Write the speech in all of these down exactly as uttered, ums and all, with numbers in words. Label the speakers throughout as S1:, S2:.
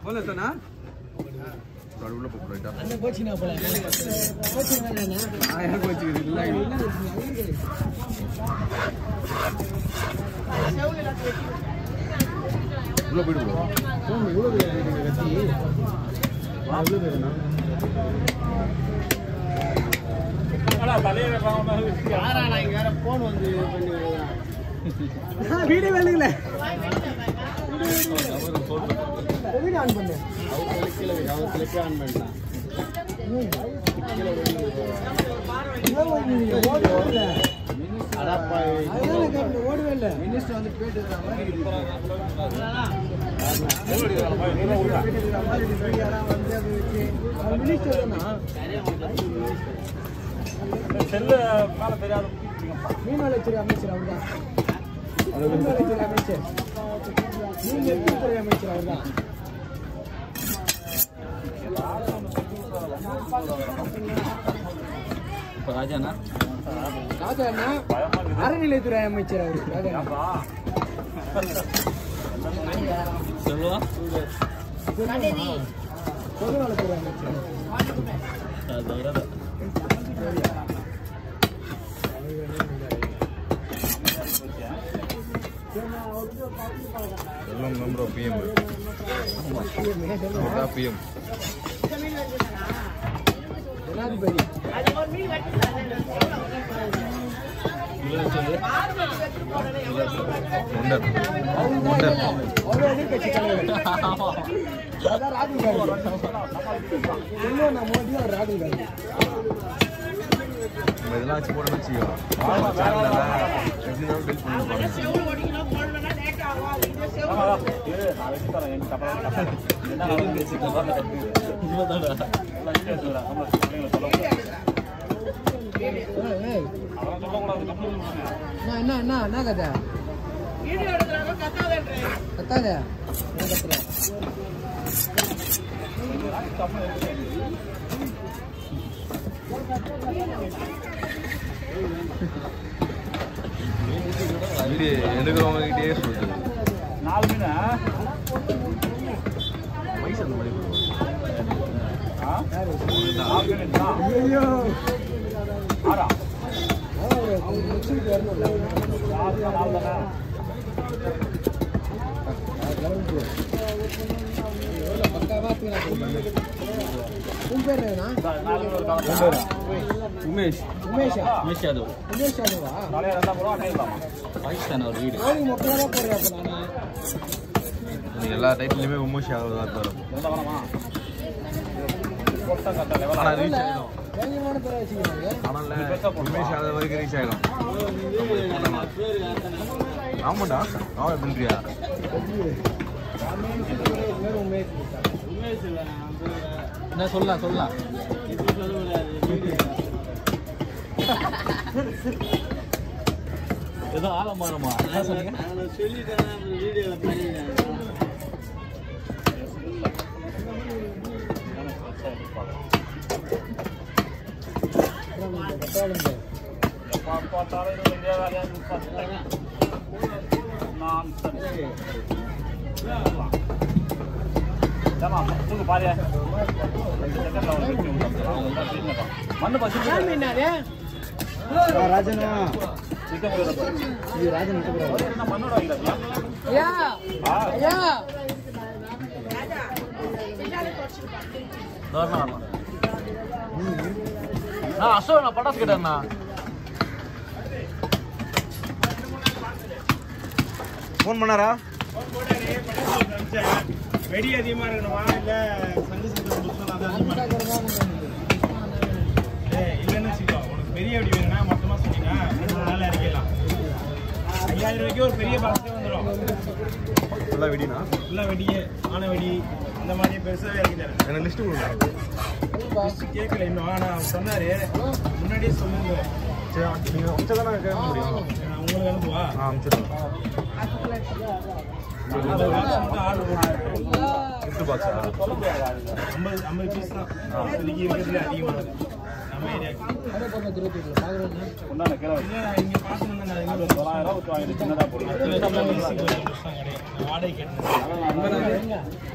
S1: போல தானா
S2: நடுவுல போடுடா
S3: அந்த கோச்சினா போல கோச்சினா என்ன
S1: ஆயா கோச்சி இல்ல இல்ல
S2: உள்ள போய்டு bro
S1: போன் இவ்வளவு பேர் கத்தி அவ்வளவு பேர்னா
S4: அட தலையில பாவமா
S3: யாரா நான் இங்க வேற போன் வந்து பண்ணி
S1: நான் வீடியோ வேலையில
S3: வீடியோ ஆன் பண்ணு
S1: அவங்க கீழ அவங்க கிளிக் ஆன் பண்ணலாம் அடப்பா
S3: ஓடவே இல்ல
S1: மினிஸ்டர் வந்து போயிட்டு இருக்காங்க
S4: செல்ல மேல தெரியாத
S3: மீன்வளத்துறை அமைச்சர் அவர்தான் மீன்வளத்துறை அமைச்சர் மீன் நெற்குத்துறை அமைச்சர் அவர்தான்
S1: ராஜாண்ணா
S3: ராஜாண்ணா அறநிலைத்துறை அமைச்சர் அவரு ராஜா
S1: சொல்லுவா
S3: பொதுநலத்துறை அமைச்சர்
S2: எல்லாம் நம்பர் பிஎம் ஆமா பிஎம்
S3: ஜனாதிபதி
S2: தொண்டர்
S3: அவர் எதிர்கட்சி தலைவர் அதான் ராகுல் காந்தி சொல்லுவோம் நான் மோடி அவர் ராகுல் காந்தி
S2: நம்ம இதெல்லாம் வச்சு போட வச்சுக்கோ சேனல்ல எப்படி தான் பில்ட் பண்ணுவாங்க
S3: என்ன என்ன என்ன கதை கத்தாத
S2: வீடியோ எடுக்கிறவங்க கிட்டே சொல்லுது
S4: நாலு மீனா
S2: வயசு அந்த மாதிரி
S4: நாலு மீன்
S3: ஐயோ
S4: ஆறா
S3: முடிச்சுட்டு வரணும்ல
S4: நாலு நாலு தானே
S3: பக்காவா உன் பேர் என்ன
S4: நாலு ஒரு
S1: உமேஷ்
S3: உமேஷா
S1: உமேஷ் யாதவ்
S3: உமேஷ் யாதவா
S4: தலையில ரெண்டாம் போறோம் அன்னைக்கலாமா
S1: பாகிஸ்தான் அவர் வீடு
S3: நாளைக்கு மொத்தமாக தான் போடுறேன் அப்போ நான்
S2: நீ எல்லா டைட்டிலுமே உமோஷ் ஆகுது தான் வரும்
S4: எந்த வேணாமா கொட்டை கட்ட லெவல்
S2: ஆனால் ரீச் ஆகிடும்
S3: வேகமான பேரை வச்சுக்கிறாங்க
S2: ஆனால் உமேஷ் ஆகுது வரைக்கும் ரீச் ஆகிடும் ஆமாண்டா ஆமாம் எப்படின்றியா
S1: என்ன சொல்லலாம் சொல்லலாம் ஏதோ ஆலமரமா என்ன சொன்னீங்க
S4: மண்ணு பசி
S3: ராஜனா இது ராஜன்
S4: மண்ணோட வைக்கிறா
S3: ஐயா ஐயா
S1: நான் அசோக் நான் பட்டாசு கேட்டேண்ணா
S2: ஃபோன் பண்ணாரா
S4: வெடி அதிகமா இருக்கணுமா இல்ல சங்கு சங்கு இல்லைன்னு வச்சுக்கோ உனக்கு பெரிய வெடி வேணும்னா மொத்தமா சொன்னீங்கன்னா ரெண்டு நாள் இறக்கிடலாம் ஐயாயிரம் ரூபாய்க்கு ஒரு பெரிய பாக்ஸே வந்துடும்
S2: ஃபுல்லாக வெடினா
S4: ஃபுல்லாக வெடியே ஆனை வெடி அந்த மாதிரி பெருசாக இறக்கி தரேன்
S2: எனக்கு லிஸ்ட்டு கொடுங்க
S4: கேட்கல இன்னும் ஆனால் அவர் சொன்னாரு முன்னாடியே சொல்லுங்க
S2: சரி நீங்கள் அமிச்சா தானே கேட்க முடியும்
S4: நான் உங்களுக்கு அனுப்புவா
S2: ஆ அமிச்சிடுங்க
S4: ஆர்டர் போட்டு
S2: கிஃப்ட் பாக்ஸா
S4: ஐம்பது ஐம்பது பீஸ் தான் இன்னைக்கு இருக்கிறதுல அதிகமானது நம்ம ஏரியாக்கு
S3: அதே போல இருபத்தி எட்டுல பாக்குறேன்
S2: உண்டான கிலோ
S4: இங்க பாத்து வந்து
S2: தொள்ளாயிரம் ரூபாய் வாங்கிட்டு சின்னதாக போடுறேன்
S4: வாடகை கேட்டேன்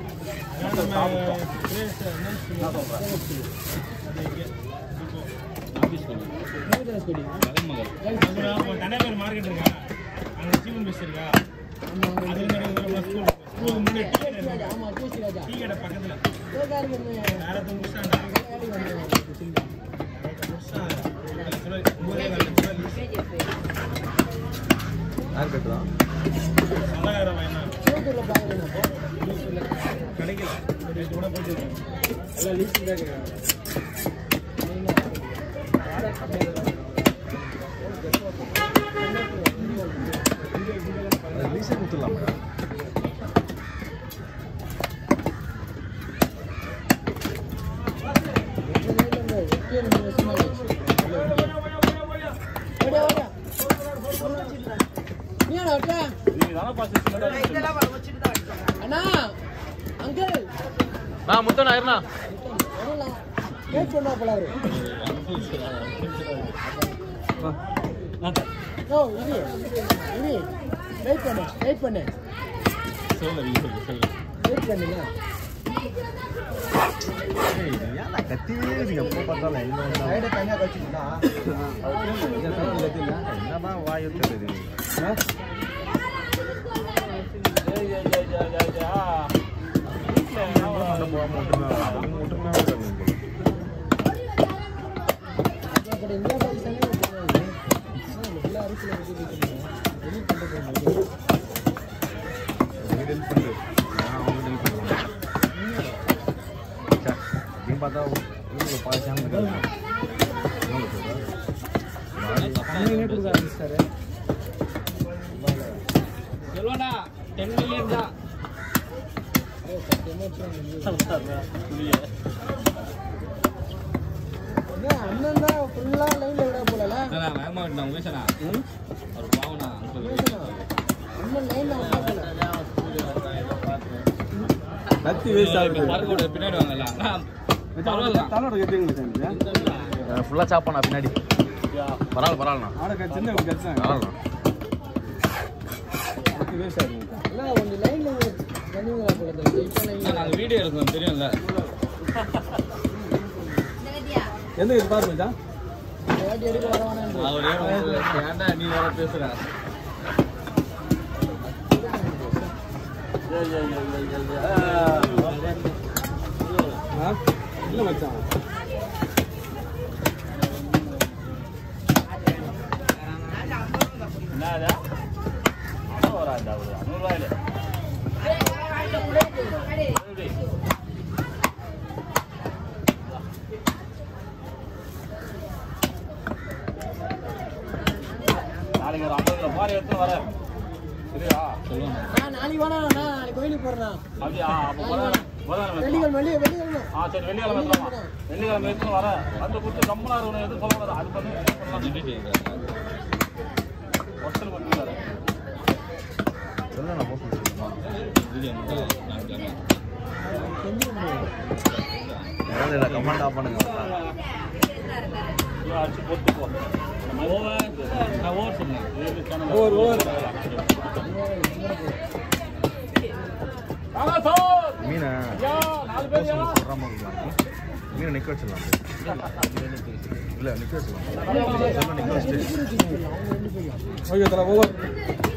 S4: தனியார் மார்க்கெட் இருக்கா அங்க சீவன் பஸ் இருக்கா அது ஸ்கூல் முன்னாடி
S3: ஆமா கேசி ராஜா
S4: டீ கடை பக்கத்துல
S3: கோகாரி
S4: நேரத்தை முடிச்சாண்டா
S2: யார் கட்டுறான்
S4: தொள்ளாயிரம் வேணா
S3: கோகூர்ல பாக்குறேன்
S4: கிடைக்கல கூட போயிட்டு
S3: எல்லாம் லீஸ்ட் தான் கேக்குறாங்க
S2: லீஸே கொடுத்துடலாம் மேடம்
S3: அண்ணா அங்கிள்
S1: நான் முத்தண்ணா இருண்ணா
S3: வெயிட் பண்ணா போல அவரு ஓ இது இது வெயிட் பண்ணு வெயிட் பண்ணு வெயிட் பண்ணுங்க
S2: ஏன் கத்தியே நீங்க எப்போ பார்த்தாலும் என்ன
S3: சைட தனியா கச்சிட்டா
S2: என்னதான் வாயு தெரியுது
S3: அப்படி இந்த பாகிஸ்தானே எல்லா அரிசியில வச்சு வெளியே கொண்டு போய்
S2: ஹெல்ப் பண்ணு நான் அவங்க ஹெல்ப் பண்ணுறேன் அப்படின்னு பார்த்தா உங்களுக்கு பாய்ச்சாமல் இருக்காங்க
S3: சார்
S1: சொல்லுவாண்ணா டென் மில்லியன் தான்
S3: அண்ணன் தான் ஃபுல்லா லைன்ல விட போல
S1: வேகமாக விட்டா உமேஷனா ஒரு பாவனா
S3: அண்ணன் லைன்ல விட போல
S2: கத்தி வேஸ்ட் ஆகுது
S1: மரக்கூட பின்னாடி வாங்கல பரவாயில்ல
S2: தலோட கட்டிங்க
S1: ஃபுல்லாக சாப்பாண்ணா பின்னாடி பரவாயில்ல பரவாயில்லண்ணா
S2: ஆட சின்ன கட்சாங்க
S1: பரவாயில்லண்ணா
S2: கத்தி வேஸ்ட் ஆகுது
S3: அண்ணா ஒரு லைன்ல வந்துங்களா போல இப்போ லைன்ல
S1: நாங்கள் வீடியோ எடுக்கணும் தெரியும்ல
S2: எந்த இது பாரு மச்சான்
S3: வாட்டி எடுக்க வரவானு
S1: அவரே ஏன்டா நீ வேற பேசுற
S2: இல்லை மச்சான் நாளைக்கு ஒரு ஐம்பது கிலோ மாதிரி எடுத்து வரேன் சரியா
S1: சொல்லுவாங்க
S3: நான் நாளைக்கு வேணா நான் நாளைக்கு கோயிலுக்கு போறேன்
S2: அப்படியா அப்போ புதன்கிழமை
S3: வெள்ளிக்கிழமை வெள்ளி வெள்ளிக்கிழமை
S2: ஆ சரி வெள்ளிக்கிழமை எடுத்துலாம் வெள்ளிக்கிழமை எடுத்துன்னு வரேன் வந்து கொடுத்து கம்மனாக இருக்கணும் எதுவும் சொல்லக்கூடாது அது பண்ணி ஒருத்தர் பண்ணிக்கிறாரு சொல்ல நான் போட்டு
S1: வீடியோ மட்டும் நான்
S2: ஏதாவது கமெண்ட் ஆஃப் பண்ணுங்க அடிச்சு போட்டு போ
S1: ஓவர் நான் ஓவர் சொன்னேன்
S2: ஓவர் ஓவர் மீனை சொல்கிறாம மீனை நிற்க வச்சிடலாம் இல்லை நிற்க வச்சிடலாம் நிற்க வச்சுட்டு ஓகே தலை ஓவர்